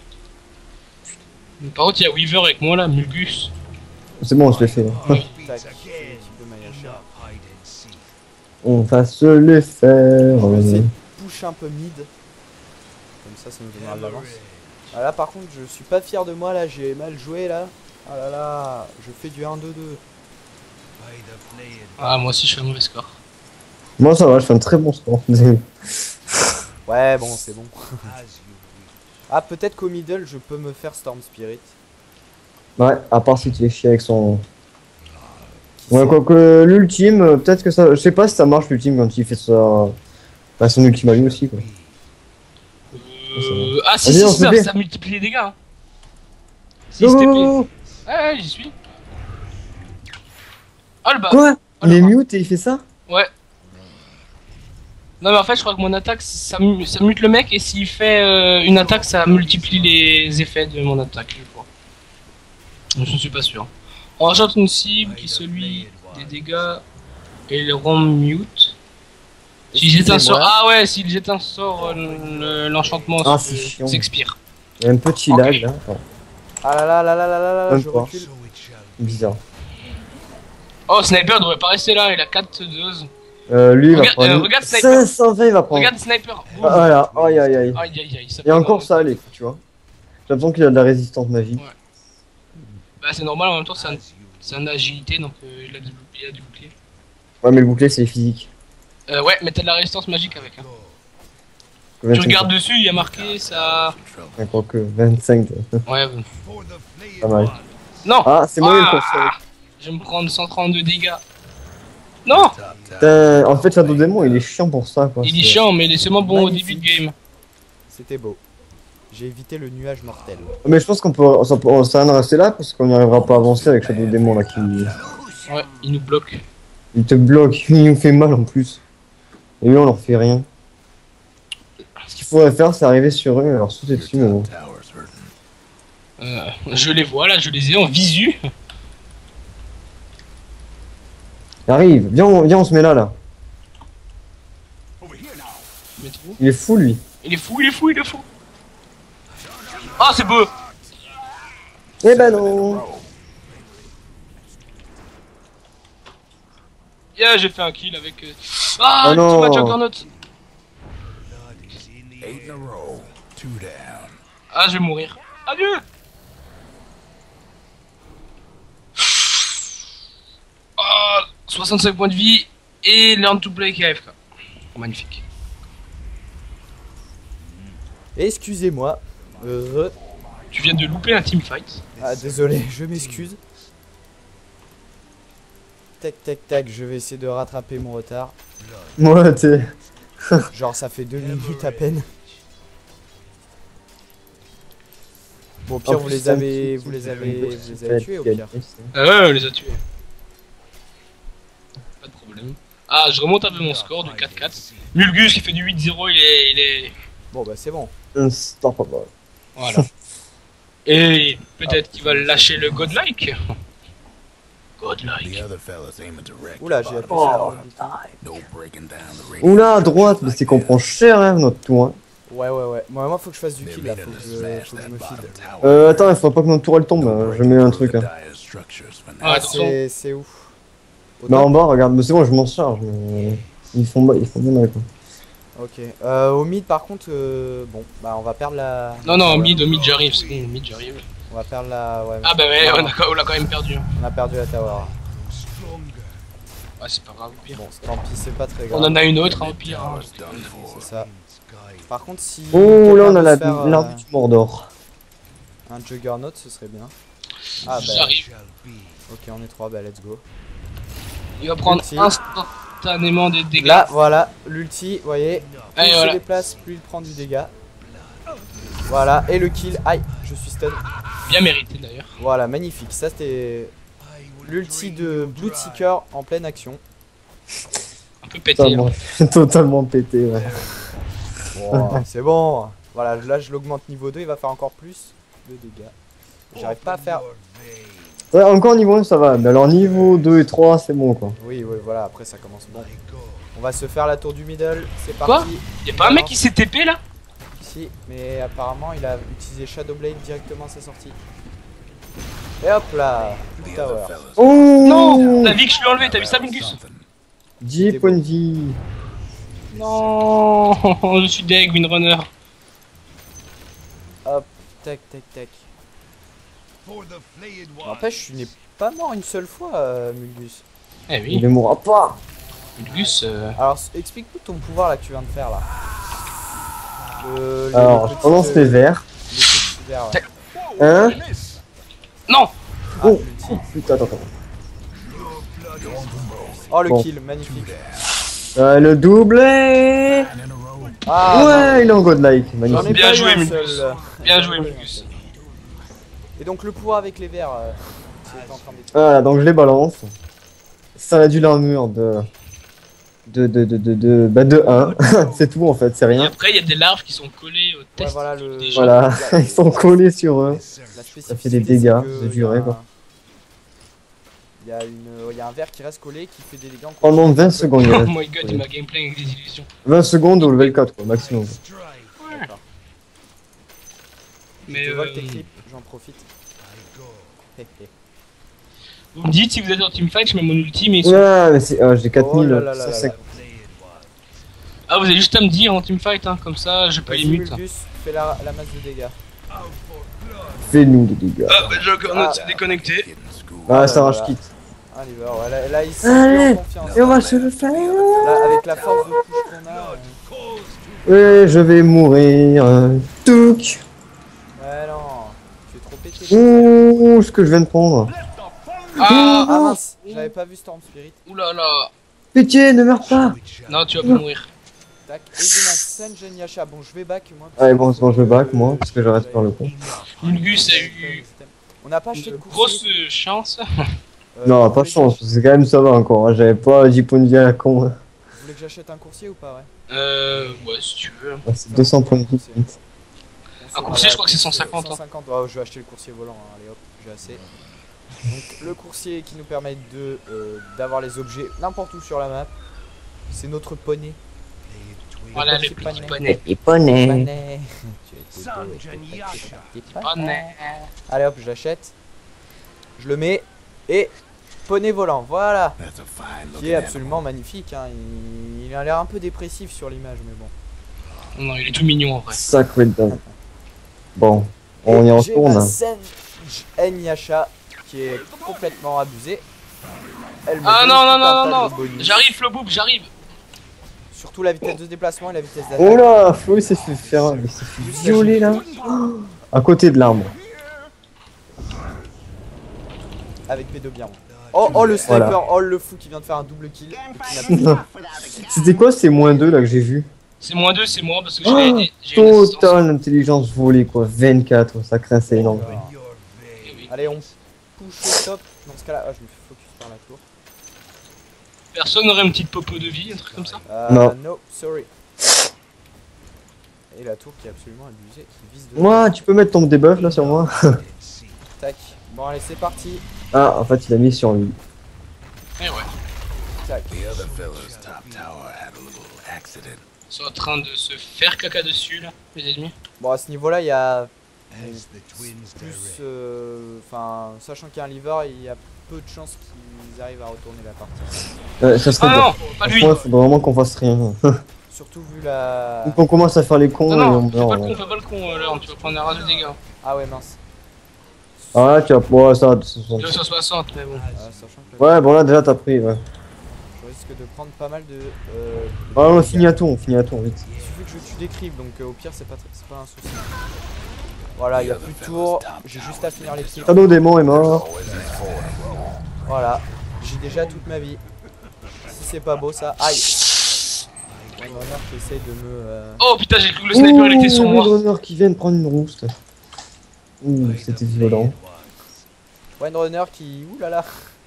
Par contre, il y a Weaver avec moi là, Mulgus. C'est bon, je l'ai fait. Tac, c'est l'équipe de Mayasha. On va se les faire. On va essayer de push un peu mid. Comme ça, ça nous donnera de l'avance. Ah, là, par contre, je suis pas fier de moi là, j'ai mal joué là. Ah là là, je fais du un deux deux. Ah, moi aussi, je fais un mauvais score. Moi ça va, je fais un très bon score. Ouais, bon, c'est bon. Ah, peut-être qu'au middle, je peux me faire Storm Spirit. Ouais, à part si tu es chier avec son. Qui Ouais, sait. quoique l'ultime, euh, peut-être que ça. Je sais pas si ça marche l'ultime quand il fait ça. Bah, son ultime à lui aussi quoi. Euh... Ah, si, Vas-y, si, on si, se ça, fait. ça multiplie les dégâts. Hein. Si, Go, s'il te go, plaît. go, go. Ouais, ouais, j'y suis. Oh le bas. Quoi Oh, Il le est bas. mute et il fait ça? Ouais. Non mais en fait je crois que mon attaque ça, mu- ça mute le mec et s'il fait euh, une attaque ça multiplie les effets de mon attaque je crois. Je ne suis pas sûr. On rajoute une cible qui celui des dégâts et le rend mute. Si jette un sort. Ah ouais, s'il jette un sort euh, le- l'enchantement Ah, se- c'est chiant. s'expire. Il y a un petit Ok. lag là. Oh, Ah là là là là là là là, Même je pas. recule. bizarre. Oh Sniper devrait pas rester là, il a quatre doses. Euh, lui il va Regarde, prendre. euh, regarde Sniper. cinq cent vingt il va prendre. Regarde Sniper. Ah, voilà, aïe aïe aïe. Aïe aïe aïe. ça Et fait encore mal. ça allait, tu vois. J'ai l'impression qu'il a de la résistance magique. Bah c'est normal en même temps c'est un, c'est un agilité donc euh, il, a du, il a du bouclier. Ouais, mais le bouclier c'est physique. Euh, ouais, mais t'as de la résistance magique avec. Hein. Tu vingt-cinq. regardes dessus, il y a marqué ça. Ouais, quoique vingt-cinq. Ouais, bon. Pas mal. Non, Ah, c'est moi Ah. le conseil. je vais me prendre cent trente-deux dégâts. Non, Putain, en fait, Shadow Démon il est chiant pour ça quoi. il est c'est- chiant, mais laissez-moi bon au Magnifique. début de game. C'était beau. J'ai évité le nuage mortel. Mais je pense qu'on peut, ça peut, ça va rester là parce qu'on n'y arrivera pas à avancer avec Shadow Demon là qui, Ouais, il nous bloque. il te bloque, il nous fait mal en plus. Et lui on leur fait rien. Ce qu'il faudrait faire c'est arriver sur eux et leur sauter dessus mais bon. Tower's hurting. Euh, je les vois là, je les ai en visu. Il arrive, viens on, viens on se met là là. Over here now. Mais trop. Il est fou lui. Il est fou, il est fou, il est fou. Ah, c'est beau. Eh ben non. Yeah, j'ai fait un kill avec. euh, Ah, Oh tu non. m'as Juggernaut. Eight in a row. Two down. Ah, je vais mourir. Adieu. Ah, soixante-cinq points de vie et learn to play qui A F K. Oh, magnifique. Excusez-moi. Euh, Tu viens de louper un teamfight. Ah désolé, je m'excuse. Tac tac tac, je vais essayer de rattraper mon retard. Moi t'es. Genre ça fait deux minutes à peine. Bon au pire En vous plus, les c'est un avez. petit Vous les truc avez. de- Vous les avez tués au pire. Ah ouais, on les a tués. Pas de problème. Ah, je remonte un peu mon score du quatre quatre. Mulgus qui fait du huit zéro, il est. Il est... Bon bah c'est bon. Unstoppable. Voilà. Et peut-être qu'il va lâcher le godlike. The Godlike. other fella's aiming direct. Oula j'ai appuyé sur la- No breaking down the radio. Oula à droite, mais c'est qu'on prend cher hein, notre tour. Hein. Ouais ouais ouais. Moi moi faut que je fasse du They're kill là, meaning faut que to je, smash faut que je that me bottom feed. tower. Euh attends, il faudra pas que notre tour elle tombe, hein. Je mets un truc. Hein. Dire structures for now. Ah, attention. C'est c'est où? Au Bah top en bas, regarde, mais c'est bon, je m'en charge. Mais... Ils font ils font bien mal quoi. Ok. Euh, au mid par contre, euh, bon, bah on va perdre la. Non, non, Ouais. mid, au mid j'arrive, c'est bon, au mid j'arrive. On va perdre la. Ouais, Ah bah ouais, non, on a, on l'a quand même perdu. on a perdu la tower. Ouais, c'est pas grave, au pire. Bon, tant pis, c'est pas très grave. On en a une autre, hein, au pire. hein. Tower's done for. C'est ça. Par contre, si. Oh là quelqu'un on a veut la se faire, l'arbre euh, du Mordor. un Juggernaut, ce serait bien. Ah bah. J'arrive. Ok, on est trois, bah let's go. Il va prendre Ulti. instantanément des dégâts. Là, voilà, l'ulti, vous voyez. Plus Allez, il voilà. se déplace, plus il prend du dégât. Voilà, et le kill. Aïe, je suis stun. Bien mérité d'ailleurs. Voilà, magnifique. Ça, c'était l'ulti de Bloodseeker en pleine action. Un peu pété. Totalement, totalement pété, ouais. Wow, c'est bon. Voilà, là, je l'augmente niveau deux, il va faire encore plus de dégâts. J'arrive pas à faire. Ouais, encore niveau un, ça va. Mais alors niveau deux et trois, c'est bon quoi. Oui, oui, voilà, après ça commence bon. On va se faire la tour du middle. C'est Quoi parti. Y'a pas un mec qui s'est T P là? Si, mais apparemment, il a utilisé Shadowblade directement à sa sortie. Et hop là, The tower. other fella's Oh Non, la vie que je lui ai enlevée, t'as vu ça, Mingus? something. dix points de vie. Non, je suis deg, Windrunner. Hop, tac, tac, tac. N'empêche, je n'ai pas mort une seule fois, euh, Mulgus. Eh Il oui, ne mourra pas. Mulgus. Euh... Alors, s- explique-nous ton pouvoir là que tu viens de faire là. Le, le- Alors, le je petit, commence euh, les verts. les petits verts, ouais. Hein Non. Ah, Oh. l'ulti. Putain, attends, attends. Oh, le Bon. kill, magnifique. Euh, le doublé. Nine in a row. Ah, Ouais, il est en godlike. j'en ai Magnifique. Bien pas eu joué, un Mulgus. seul, euh, Bien j'en ai joué, pas eu un Mulgus. seul. Et donc, le pouvoir avec les verts, euh, tu étais en train de détruire. Voilà, donc je les balance. Ça réduit l'armure de... De, de, de, de, de, bah de un. C'est tout en fait, c'est Et rien. après, il y a des larves qui sont collées au Ouais, test. voilà le. des gens. Voilà, la- ils sont collés sur eux. la Ça fait des spécificité, dégâts c'est que de il y durée, a quoi. un- Il y, a une... il y a un verre qui reste collé qui fait des dégâts. en Pendant continu. vingt secondes, il Oh reste. my god, il m'a gameplay avec des illusions. vingt secondes au level quatre, quoi, maximum. D'accord. Mais Je euh, vole tes clips, j'en profite. Hé, hé. vous me dites si vous êtes en teamfight, je mets mon ulti, mais ils sont- Ouais, mais c'est. ah, j'ai Oh là là là là quatre mille cinq. là. Ah, vous avez juste à me dire en teamfight, hein, comme ça, je peux les Vas-y, mute. Mulgus, fais la, la masse de dégâts. Fais-nous des dégâts. Ah, bah, Juggernaut Ah. s'est déconnecté. Kid in school. Ah, ça voilà. rage quitte. Allez, va, ouais, là, là, il s'est Allez, mis en confiance. Et on va se le faire. Là, avec la force de touche qu'on a. euh, Ouais, je vais mourir. Touc. Ouais, non. Tu es trop pété. Ouh, ce que je viens de prendre. Ah, Ah mince, j'avais pas vu Storm Spirit. oulala. Pitié, ne meurs pas. Non, tu vas pas mourir. Tac. Et j'ai ma Senjin Yasha. Bon, je vais back moi. Allez, bon, c'est bon, je vais back moi, parce que je reste par le coup. Mulgus a eu On n'a pas acheté de une coursier. grosse chance. Euh, Non, vous pas de voulez chance, que c'est quand même ça va encore. Hein. J'avais pas dix points de vie à la con. Hein. Vous voulez que j'achète un coursier ou pas, ouais? Euh, ouais, si tu veux. Ah, c'est deux cents points de vie. Un coursier, je crois que c'est cent cinquante, hein. cent cinquante. Oh, je vais acheter le coursier volant. Hein. Allez hop, j'ai assez. Donc le coursier qui nous permet de euh, d'avoir les objets n'importe où sur la map. C'est notre poney. Voilà petit les petits poney. poneys. Et poney. Poney. Tu as été beau et t'es petit poney. Poney. Allez hop, je l'achète. Je le mets. Et poney volant, voilà. That's a fine Qui looking est animal. absolument magnifique. Hein. Il, il a l'air un peu dépressif sur l'image, mais bon. Non, il est tout mignon en vrai. Sacré dingue. Bon, on y Et j'ai retourne. ma hein. Senjin Yasha qui est complètement abusée. Elle me Ah donne non, tout non, un non, tas non, de non. bonus. J'arrive, Floboob, j'arrive. Surtout la vitesse de déplacement et la vitesse d'attaque. Oh là, Flo il s'est fait faire, il s'est fait violer là. Oh, à côté de l'arbre. Avec P deux bien. Oh, oh le sniper, Voilà. oh le fou qui vient de faire un double kill. Et qui n'a plus- C'était quoi ces moins deux là que j'ai vu? C'est moins deux, c'est moi parce que Oh, j'ai aidé. J'ai une assistance. Total intelligence volée quoi, vingt-quatre, ça craint c'est énorme. Eh oui. Allez, on push au top. Dans ce cas-là, ah, je me fais focus par la tour. Personne n'aurait une petite popo de vie, un truc comme ça? Euh, Non. no, sorry. Et la tour qui est absolument abusée, qui vise de. Moi, tu peux mettre ton debuff là sur moi? Tac. Bon, allez, c'est parti. Ah, en fait il a mis sur lui. Eh ouais. Tac. The other fella's top tower had a little accident. Ils sont en train de se faire caca dessus là, les ennemis. Bon, à ce niveau-là, il y a. Plus. euh, Enfin, sachant qu'il y a un lever, il y a peu de chances qu'ils arrivent à retourner la partie. Ouais, ça serait Ah bien. non, pas lui. Franchement, il faudrait vraiment qu'on fasse rien. Surtout vu la. Donc on commence à faire les cons Non, et on non, fais pas meurt. le con, ouais. fais pas le con, euh, Léon, tu vas prendre un ras de dégâts. Ah ouais, mince. Ah là, tu vas. Ouais, ça va, deux cent soixante. deux cent soixante, mais bon. Ah, sachant que là, Ouais, bon là déjà t'as pris, ouais. je risque de prendre pas mal de. Euh, Ah, on finit à tour, on finit à tour, vite. Il suffit que je tue des creeps, donc euh, au pire, c'est pas, tr- c'est pas un souci. Voilà, il y a plus de tours. J'ai juste à finir les creeps. Shadow démon est mort. Voilà, j'ai déjà toute ma vie. Si c'est pas beau, ça. Aïe! Windrunner qui essaye de me. euh, Oh putain, j'ai cru que le sniper il était sur Ouh, moi. le runner qui vient de prendre une rouste. Ouh, c'était violent. Windrunner qui. Ouh là là!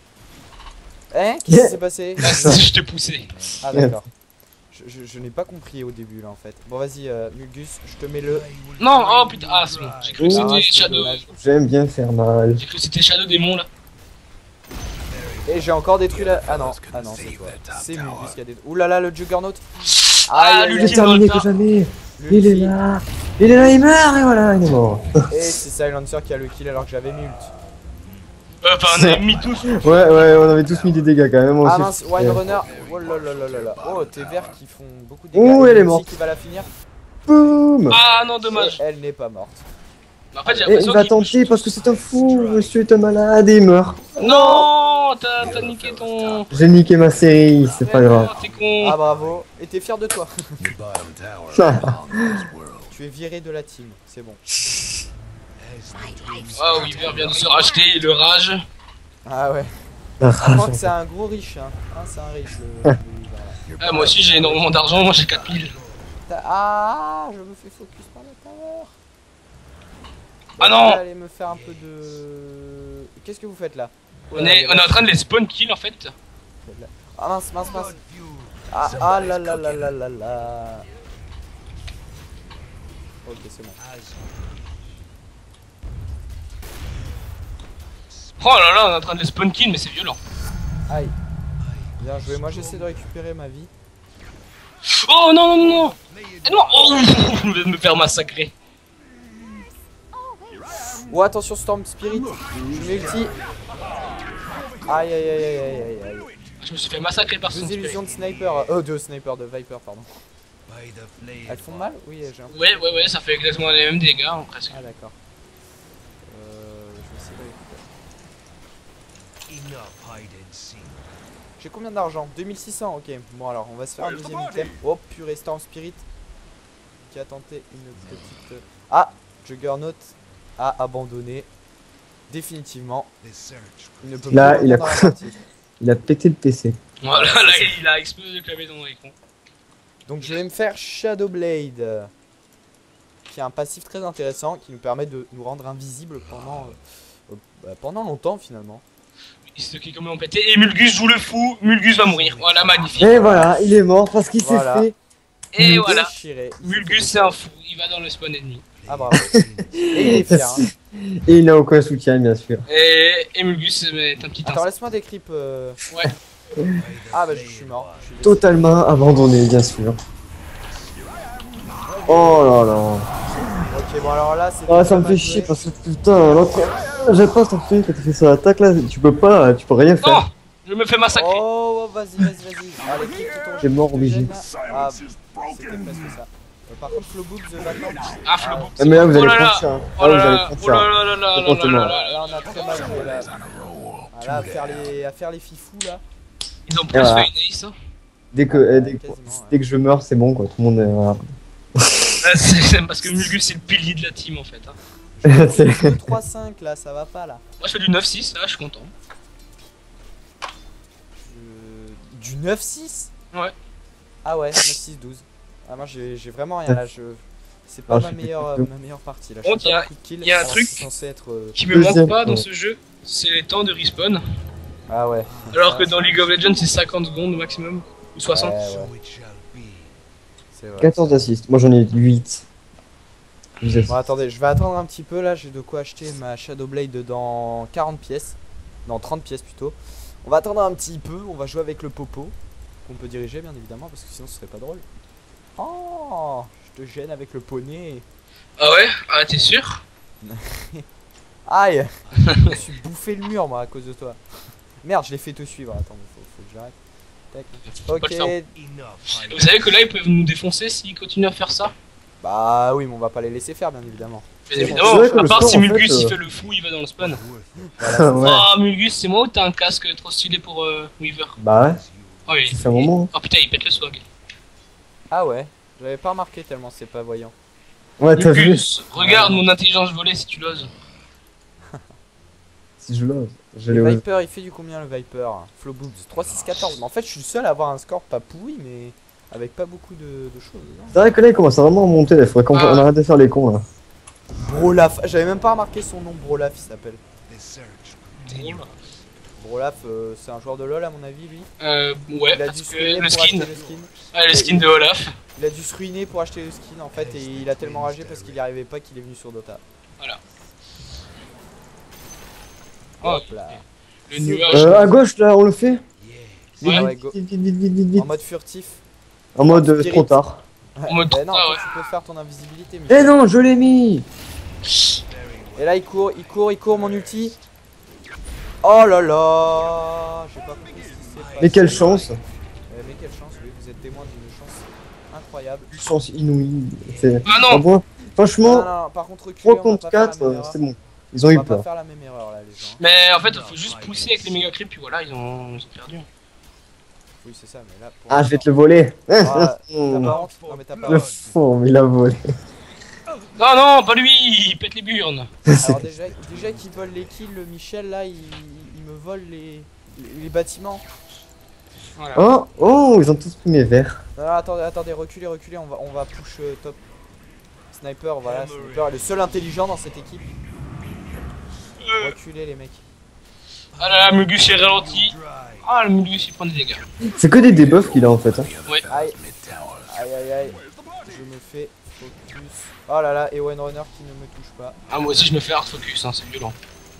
Hein? Qu'est-ce qui s'est passé? Je t'ai poussé. Ah d'accord. Je, je, je n'ai pas compris au début là en fait. Bon vas-y euh, Mulgus, je te mets le... Non, oh putain, ah c'est bon. J'ai cru que Ah, c'était c'est Shadow. dommage. J'aime bien faire mal. J'ai cru que c'était Shadow Démon là. Et j'ai encore détruit la... Ah non, ah non c'est toi. C'est Mulgus qui a détruit... Ouh là là le Juggernaut. Aïe, aïe, Il est aïe, terminé Volta. que jamais. le Il est kill. là. Il est là, il meurt et voilà, il est mort. Et c'est Silencer qui a le kill alors que j'avais mis ult. Euh, Enfin, on a mis tous. Ouais, ouais, on avait tous mis des dégâts quand même. moi Ah aussi. mince, Windrunner. Oh là là là là là. Oh tes verts qui font beaucoup de dégâts. Ouh, Et elle est Lucy morte. qui va la finir. Boum. Ah non, Et dommage. elle n'est pas morte. En fait, j'ai Et il l'impression va qu'il tenter push parce que tous. c'est un fou. Monsieur est un malade et il meurt. Non, t'as t'as niqué ton. J'ai niqué ma série, c'est pas Ouais, grave. non, T'es con. Ah bravo. Et t'es fier de toi. Your bottom tower belongs in this world. Tu es viré de la team. C'est bon. Ah oui, Weaver vient de se racheter le rage. Ah ouais. La Je crois rage. que c'est un gros riche. Hein. Ah c'est un riche le... le Weaver, là. Your Ah, moi aussi j'ai énormément d'argent, moi j'ai quatre mille. T'as- Ah, je me fais focus par la tower. Ah Bon, non. je vais aller me faire un peu de... Qu'est-ce que vous faites là? On est, on est en train de les spawn kill en fait. Ah mince, mince, mince. Ah, ah là là là là là là. Ok, c'est bon. Oh là là, on est en train de les spawn kill, mais c'est violent. Aïe. Bien joué, moi j'essaie de récupérer ma vie. Oh non, non, non, non. Eh non, oh, je vais me faire massacrer. Oh attention Storm Spirit. Je mets ulti. Aïe aïe aïe aïe aïe aïe aïe. Je me suis fait massacrer par son Deux illusions de sniper. Euh, de sniper, de Viper, pardon. Elles font mal? Oui, j'ai un peu. Ouais, ouais, ouais, ça fait exactement les mêmes dégâts, hein, presque. Ah d'accord. Euh, je vais essayer de récupérer. J'ai combien d'argent? deux mille six cents, ok. Bon alors, on va se faire un deuxième item. Oh purée, Storm Spirit. Qui a tenté une petite... Ah, Juggernaut a abandonné. Définitivement. Il ne peut Là, plus il a- revenir dans la partie. Il a pété le P C. Voilà, là il a explosé le clavier dans les cons. Donc je vais me faire Shadowblade, qui a un passif très intéressant, qui nous permet de nous rendre invisibles pendant, euh, bah, pendant longtemps finalement. Ce qui est comme pété. Et Mulgus joue le fou, Mulgus va mourir. Voilà, magnifique. Et voilà, il est mort parce qu'il Voilà. s'est fait. Et voilà, Déchiré. Mulgus c'est un fou, il va dans le spawn ennemi. Ah bravo. Et il est fier. Hein. Et il n'a aucun soutien, bien sûr. Et, et Mulgus est un petit Attends, insecte. laisse-moi des creeps. Euh... Ouais. Ah bah je suis mort. Je suis désolé. Totalement abandonné, bien sûr. Oh là là. Ok, bon alors là c'est. Ah, ça me fait chier parce que putain, l'autre. J'ai pas ton truc quand tu fais ça attaque là, tu peux pas, tu peux rien Non, faire. je me fais massacrer. Oh, vas-y, vas-y, vas-y. Allez, clique tout ton T'es mort obligé. Ah, c'était presque ça. Euh, par contre, Flowboobs maintenant. Ah, Flobo. Ah, mais là vous Oh allez là prendre là. ça. Oh Ah, vous là allez là, prendre oh là ça. là là là C'est là complètement. là là. Là, on a très mal joué là. Ah, là, à faire les, à faire les fifous là. Ils ont presque voilà. fait une ace. Hein. Dès que, euh, dès, que- Quasiment, ouais. dès que je meurs, c'est bon quoi, tout le monde est. Voilà. Là, c'est parce que Mulgus c'est le pilier de la team en fait. Hein. C'est- deux trois cinq là, ça va pas là. Moi je fais du neuf six, là je suis content. Je- Du neuf six. Ouais. Ah ouais, neuf six douze. Ah, moi j'ai j'ai vraiment rien là. Je... C'est pas Ah, ma, je suis meilleure, euh, plutôt- ma meilleure partie là. Bon, Je fais y a- pas beaucoup de kills, y a un alors truc que c'est censé être. euh, Qui me Deuxième, manque pas dans ouais. ce jeu, c'est les temps de respawn. Ah ouais. Alors que dans League of Legends c'est cinquante secondes au maximum. Ou soixante. Ouais, ouais. C'est vrai. quatorze assists, moi j'en ai huit. Bon attendez, je vais attendre un petit peu là, j'ai de quoi acheter ma Shadowblade dans quarante pièces. Non, trente pièces plutôt. On va attendre un petit peu, on va jouer avec le popo. Qu'on peut diriger bien évidemment parce que sinon ce serait pas drôle. Oh, je te gêne avec le poney. Ah ouais? Ah t'es sûr? Aïe. Je me suis bouffé le mur moi à cause de toi. Merde, je l'ai fait te suivre, attends, faut, faut que j'arrête. Tac. Faut pas le faire. Ok. Vous savez que là ils peuvent nous défoncer s'ils continuent à faire ça? Bah oui, mais on va pas les laisser faire bien évidemment. Bien C'est évidemment, vrai que à le part sport, si en Mulgus fait, il euh, fait le fou, il va dans le spawn. Voilà, Ouais. Ah Mulgus, c'est moi ou t'as un casque trop stylé pour euh, Weaver? Bah ouais, Oh oui. ça fait un moment. Oh putain, il pète le swag. ah ouais, j'avais pas remarqué tellement c'est pas voyant. Ouais, t'as vu. Mulgus, regarde mon intelligence volée si tu l'oses. Si je l'ose, je Le l'ai Viper, il fait du combien le Viper? Flowboobs, trois six quatorze. Mais en fait, je suis le seul à avoir un score pas pourri, mais avec pas beaucoup de, de choses. C'est vrai que là il commence à vraiment remonter là, faudrait qu'on Ah. on arrête de faire les cons là. Brolaf, j'avais même pas remarqué son nom, Brolaf il s'appelle. Drôle. Brolaf, euh, c'est un joueur de LoL à mon avis, lui. Euh, ouais, Il a dû parce se que ruiner le pour skin, acheter le skin. ouais, le skin de Olaf. Il a dû se ruiner pour acheter le skin en fait, et il a tellement ragé parce qu'il y arrivait pas qu'il est venu sur Dota. Voilà. Hop là. Le nuage. Euh, à gauche là, on le fait. Ouais. Ah ouais, go. Vite, vite, vite, vite, vite, vite. En mode furtif. En mode euh, Spirit. trop tard. En mode Bah non, ah toi, ouais. tu peux faire ton invisibilité. Eh Michel. non, je l'ai mis. Et là il court, il court, il court mon ulti. Oh là là, j'ai pas compris ce qui s'est passé. Mais quelle chance. Euh, mais quelle chance, oui, vous êtes témoin d'une chance incroyable. Chance inouïe. C'est- Ah Ah non. bon, Non, franchement, non, non, par contre, reculer, trois on va contre pas faire la quatre, même euh, erreur. c'est bon. Ils ont On eu va pas peur. faire la même erreur là, les gens. Mais en fait, il faut juste pousser avec les méga creeps, puis voilà, ils ont, ils ont perdu. Oui, c'est ça, mais là. Pour Ah, je vais te le voler. Ah, t'as pas honte? Non, mais t'as pas Le honte. fond, il a volé. Non, non, pas lui, il pète les burnes. Alors, déjà, déjà qu'il vole les kills, le Michel là, il, il me vole les, les, les bâtiments. Voilà. Oh, oh, ils ont tous pris mes verres. Non, non, attendez, attendez, reculez, reculez, on va, on va push euh, top. Sniper, voilà, Sniper est le seul intelligent dans cette équipe. Euh, Reculez les mecs. ah là là, Mulgus est ralenti. Ah, le Mulgus il prend des dégâts. C'est que des debuffs qu'il a en fait. Hein. Aïe, aïe, aïe, aïe. Je me fais focus. Oh là là, Ewan Runner qui ne me touche pas. Ah, moi aussi je me fais hard focus, hein, c'est violent.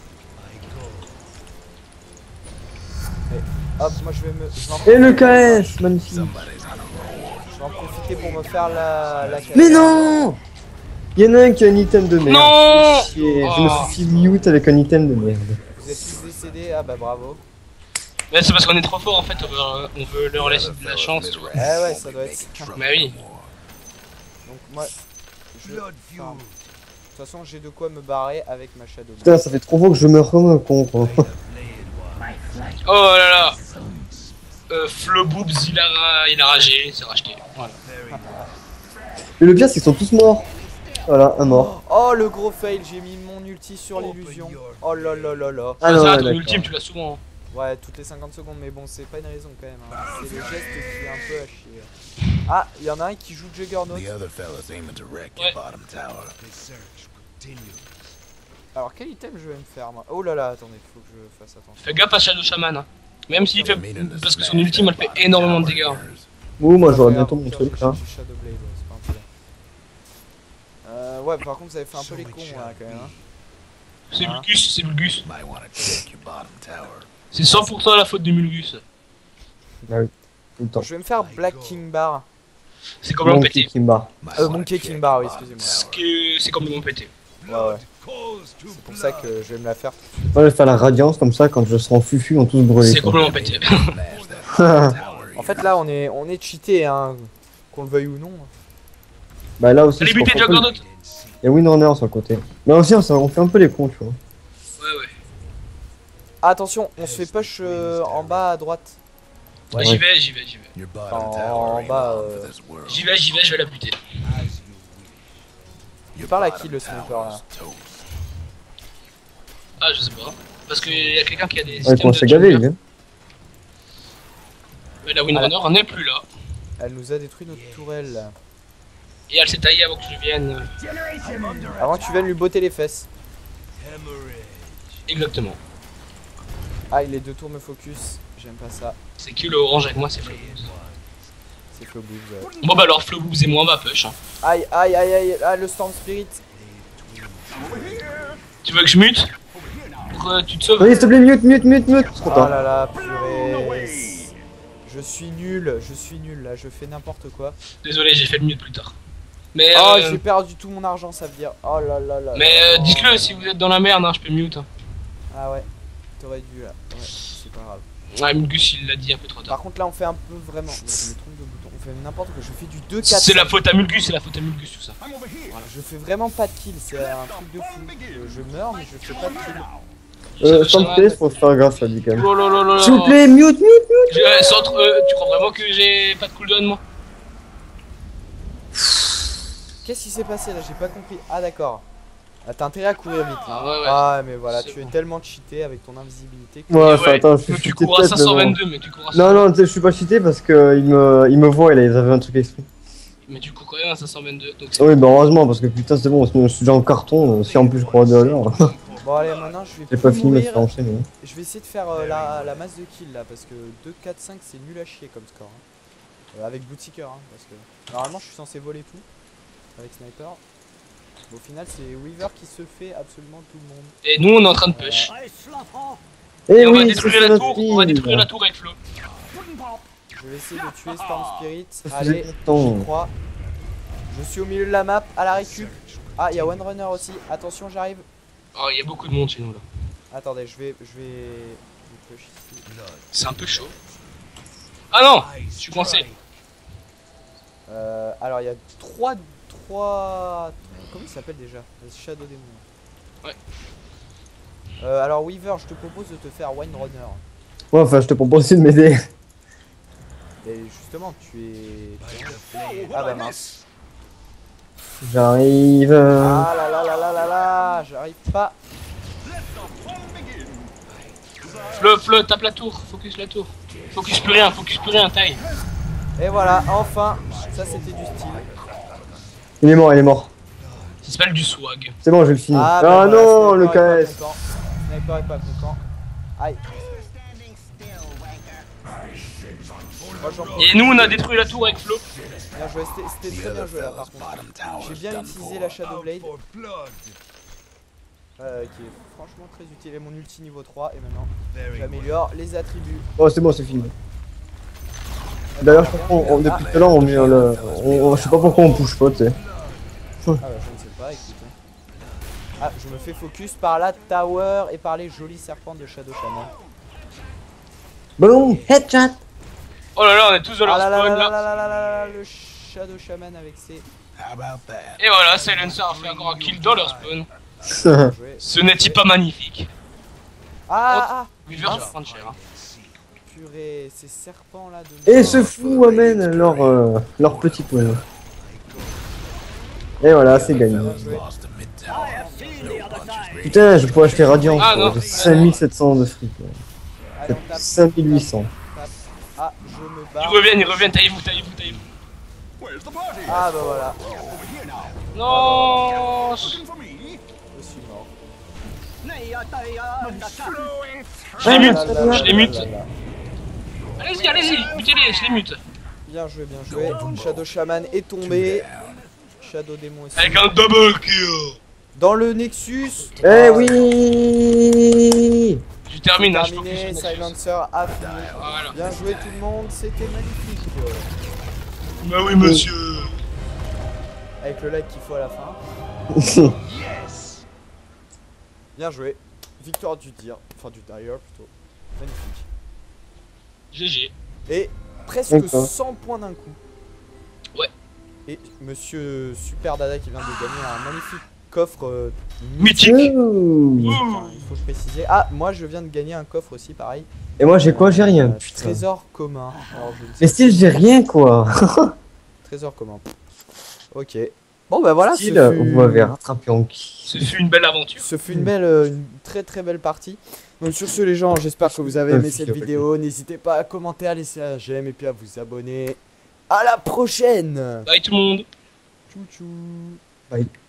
Hop, moi je vais me. je vais en Et le profiter- K S, magnifique. Je vais en profiter pour me faire la. la Mais non! Il y en a un qui a un item de merde. Non! Chier, Je Oh. me suis fait mute avec un item de merde. Vous êtes tous décédés, ah bah bravo. Mais c'est parce qu'on est trop fort en fait, on veut, on veut leur laisser de la chance, tu vois. Eh ouais, ça doit être ça. Bah oui. Donc moi. Je. enfin, de toute façon, j'ai de quoi me barrer avec ma Shadow. Putain, ça fait trop fois que je meurs comme un con quoi. Oh là là. Euh, Floboobs, il a, ra- il a ragé, c'est racheté. Voilà. Et le pire, c'est qu'ils sont tous morts. Voilà, un mort. Oh le gros fail, j'ai mis mon ulti sur l'illusion. Oh là là là là. Ah ça, non, ouais, ton d'accord. ultime, tu l'as souvent. Hein. Ouais, toutes les cinquante secondes, mais bon, c'est pas une raison quand même. Hein. C'est le geste qui est un peu à chier. Ah, il y en a un qui joue Juggernaut. The other fellas aiming to wreck Ouais. your bottom tower. Alors, quel item je vais me faire moi? Oh là là, attendez, faut que je fasse attention. Fais gaffe à Shadow Shaman. Hein. Même s'il fait. Parce que son ultime elle fait énormément de dégâts. Ouh, moi j'aurais Faire bientôt un mon cœur, truc j'ai là. cherché Shadowblade, ouais, c'est pas un problème. Euh, ouais, par contre, vous avez fait un peu les cons là quand même. Hein. C'est Ah. Mulgus, c'est Mulgus. Might want to check your bottom tower. C'est cent pour cent la faute de Mulgus. Ah oui, tout le temps. Je vais me faire Black King Bar. C'est complètement Monkey pété. Kimba. Might Euh, wanna Monkey check King Bar, oui, your bottom excusez-moi. Ce que c'est complètement pété. Ouais, ouais. C'est pour ça que je vais me la faire. Moi je vais faire la radiance comme ça quand je serai en fufu on tous brûlés. C'est quoi. complètement pété. tower. Smash that tower. En fait, là, on est, on est cheaté, hein. Qu'on le veuille ou non. Bah là aussi, Allez je buter comprends pas. Juggernaut. Il y a Windrunner sur le côté. Mais aussi, on, on fait un peu les cons, tu vois. Ouais, ouais. Ah, attention, on se fait push euh, en bas à droite. Ouais, j'y vais, j'y vais, j'y vais. Your bottom En tower ain't bas, long euh, for this world. J'y vais, j'y vais, je vais la buter. Il parle à qui le sniper là? Toast. Ah, je sais pas. Parce qu'il y a quelqu'un qui a des Ouais, systèmes qu'on de s'est gavé, jungler. lui. Mais la Windrunner en est plus là. Elle nous a détruit notre tourelle. là. Et elle s'est taillée avant que je vienne. Avant que tu viennes lui botter les fesses. Exactement. Ah, les deux tours me focus. J'aime pas ça. C'est qui le orange avec moi, c'est Flowboobs. C'est Flowboobs. Ouais. Bon bah alors Flowboobs et moi on va push. Hein. Aïe, aïe, aïe, aïe. Ah, le Storm Spirit. Tu veux que je mute Pour que tu te sauves? Oui, s'il te plaît, mute, mute, mute, mute. C'est trop Oh tard. là là, purée. Je suis nul, je suis nul là, je fais n'importe quoi. Désolé, j'ai fait le mute plus tard. Mais Oh, euh, j'ai perdu tout mon argent, ça veut dire. Oh là là là. mais là. euh, dites-le si vous êtes dans la merde, hein, je peux mute. Hein. Ah ouais, t'aurais dû là. Ouais, c'est pas grave. Ouais, Mulgus il l'a dit un peu trop tard. Par contre, là, on fait un peu vraiment. Je me trompe de bouton. On fait n'importe quoi. Je fais du deux quatre. C'est la faute à Mulgus, c'est la faute à Mulgus tout ça. Voilà, je fais vraiment pas de kill, c'est un truc de fou. Je, je meurs, mais je fais pas de kill. Euh, sans te plaît, faut se faire grâce à lui quand même. Oh là là là là. S'il vous plaît, mute, mute. Je- euh, centre, euh, tu crois vraiment que j'ai pas de cooldown moi? Qu'est-ce qui s'est passé là? J'ai pas compris. Ah, d'accord. Ah, t'as intérêt à courir vite là. Ah ouais ouais. Ah, mais voilà, C'est tu es bon. tellement cheaté avec ton invisibilité. que- Ouais, Et enfin, attends, je suis mais tu cheaté cours à peut-être, mais cinq cent bon. vingt-deux, mais tu cours à Non, non, tu sais, je suis pas cheaté parce que il me, il me voit, ils avaient un truc exprès. Mais tu cours quand même à cinq cent vingt-deux. Donc c'est- Oui, bah heureusement, parce que putain, c'est bon, sinon je suis déjà en carton. Si en plus je crois de l'heure, Bon, allez, maintenant je vais j'ai pas plus fini de me mourir. faire enchaîner. Je vais essayer de faire euh, la, la masse de kills là parce que deux, quatre, cinq c'est nul à chier comme score. Hein. Euh, avec Bootseeker, hein, parce que normalement je suis censé voler tout avec Sniper. Au final, c'est Weaver qui se fait absolument tout le monde. Et nous on est en train de push. Eh Et on va oui, c'est détruire la notre tour, on va fille. détruire la tour avec Flo. Je vais essayer de tuer Storm Spirit. Ça Allez, faisait longtemps. j'y crois. Je suis au milieu de la map, à la récup. Ah, il y a One Runner aussi. Attention, j'arrive. Oh, il y a beaucoup de monde chez nous là. Attendez, je vais, je vais, je vais push ici. C'est un peu chaud. Ah non, je suis coincé. Euh, alors il y a trois, trois, comment il s'appelle déjà? Les Shadow Demon. Ouais. Euh, alors Weaver, je te propose de te faire Wine Runner. Ouais, enfin, je te propose aussi de m'aider. Et justement, tu es. Ah bah mince. J'arrive. Ah là là là là là là, j'arrive pas. Flo, Flo, tape la tour, focus la tour. Focus plus rien, focus plus rien, taille. Et voilà, enfin, ça c'était du style. Il est mort, il est mort. Ça s'appelle du swag. C'est bon, je le finis. Ah, Ah, bah voilà, non, le Sniper est K S. pas content. Sniper est pas content. Aïe. Moi j'en Et nous on a détruit la tour avec Flo. Bien joué, c'était c'était The très bien other joué là par fellas' contre. bottom tower's J'ai bien done utilisé for. la Shadow Blade. Euh, qui est franchement très utile. Et mon ulti niveau trois. Et maintenant, j'améliore les attributs. Oh, c'est bon, c'est fini. D'ailleurs, je comprends, on- depuis tout à l'heure, on met le. On, on- je sais pas pourquoi on push pas, tu sais. Ah bah, je ne sais pas, écoute. Ah, je me fais focus par la tower et par les jolis serpents de Shadow Shaman. Boom, headshot. Oh là là, on est tous dans leur Ah là là spawn là là là. là là là là, le Shadow Shaman avec ses. How about that? Et voilà, Silencer a fait encore un kill dans leur spawn. Bien joué. Ce n'est-il pas magnifique? Ah ah Weaver, tu vas prendre cher. Hein. purée, ces serpents là de. Et ce fou amène leur, euh, leur petit poison. Et voilà, c'est gagné. Lost a mid-tower. No punches ready. Putain, je pourrais acheter Radiant. Ah, quoi. non. J'ai cinq mille sept cents de fric. quoi. on tape. cinq mille huit cents. Tape. Ah, je me Ils barre. reviennent, ils reviennent, taillez-vous, taillez-vous, taillez-vous. Where's the party? Ah bah voilà, Over here now. Non. Looking for me? je suis mort. Je les mute, Ah là là je les là mute. là là. Allez-y, allez-y, mutez-les, je les mute. Bien joué, bien joué. Shadow Shaman est tombé. Shadow Démon aussi. Avec un double kill. Dans le Nexus. Eh Ah, oui. Je termine, hein, je terminé, focus sur Nexus. Silencer a fini. Voilà. Bien joué tout le monde, c'était magnifique. Bah oui, monsieur. Avec le like qu'il faut à la fin. Bien joué. Victoire du tir, enfin du tire plutôt. Magnifique. G G. Et presque D'accord. cent points d'un coup. Ouais. Et monsieur Super Dada qui vient de gagner un magnifique coffre euh, Mythique. Ouh. Enfin, il faut que je préciser. Ah, moi je viens de gagner un coffre aussi, pareil. Et moi j'ai quoi? J'ai rien. Euh, Putain. Trésor commun. Alors, je ne sais Mais style j'ai rien quoi. Trésor commun. Ok. Bon bah voilà. Style, ce fut- vous m'avez rattrapé en qui. Ce fut une belle aventure. Ce fut une belle, euh, une très très belle partie. Donc sur ce les gens, j'espère que vous avez aimé cette vidéo. N'hésitez pas à commenter, à laisser un j'aime et puis à vous abonner. À la prochaine. Bye tout le monde. Tchou tchou. Bye.